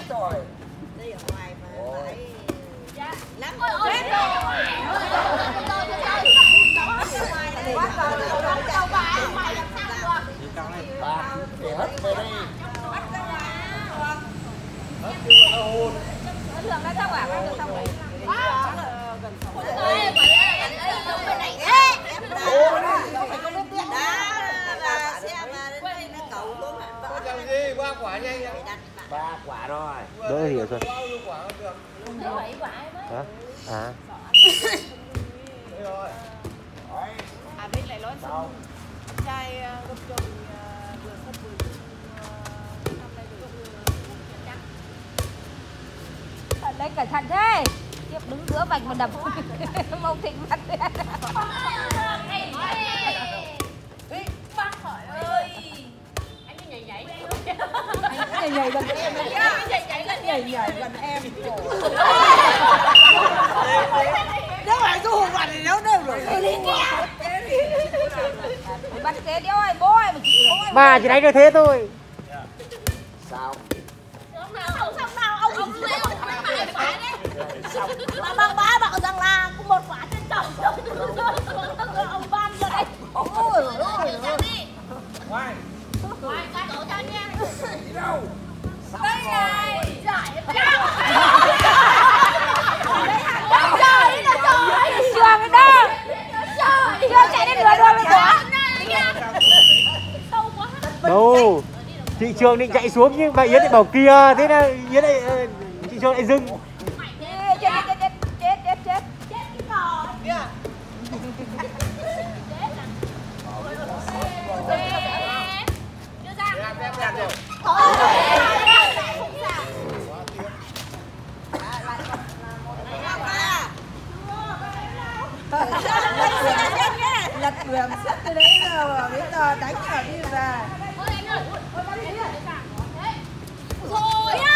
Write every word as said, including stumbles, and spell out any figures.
Trời. Đi ở ngoài mà thấy lắm. Ôi ôi. Quá trời đâu bà mày làm sao được. Bà để hết về đây. Hết chưa nó hôn. Thường nó xong à? Được xong rồi. Ba quả nhanh vậy? Ba quả rồi. Đỡ hiểu rồi. Bao nhiêu quả không được? bảy quả mới. Hả? À. Đây rồi. À bên này nói xong trai gấp chồng vừa sắp vừa năm nay vừa Ở đây cẩn thận thế. Tiếp đứng giữa vạch mà đập mông thịnh mặt. Bác hỏi ơi. Anh cứ nhảy nhảy. Nhảy nhảy gần em đấy nhá. Nhảy nhảy gần em. Nếu phải du hùng mặt thì nếu đều rồi. Bắt kế đéo ơi, bố ơi mà chị. Bà chỉ đánh được thế thôi. Sao? Xong nào, xong nào ông ông lấy ông đánh mãi quả đấy. Mà băng bá bảo rằng là có một quả trên chồng. Ông ban cho đây. Ôi ôi ôi. Ngoài. Ngoài qua tổ cho nha. Đi đâu? Đây này. Giải. Trời là trời. Trường cái đó. Trời. Chưa chạy đến nửa đường rồi quá. sâu quá. Đâu. Chị Trường định chạy xuống nhưng bà Yến lại bảo kia, thế là Yến lại chị Trường lại dừng. Chết chết chết chết chết chết. Chết cái cò. Đưa ra. Em em em rồi. Lật đường sắt tới đấy giờ bây giờ đánh ở đi về. Thôi